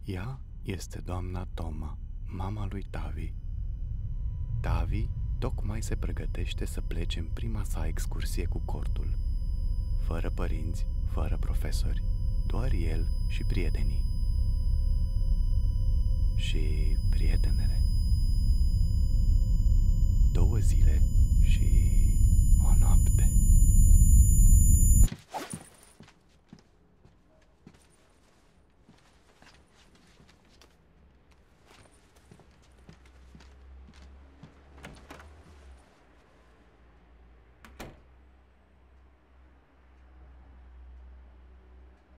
Ea este doamna Toma, mama lui Tavi. Tavi tocmai se pregătește să plece în prima sa excursie cu cortul. Fără părinți, fără profesori, doar el și prietenii. Și prietenele. 2 zile și o noapte.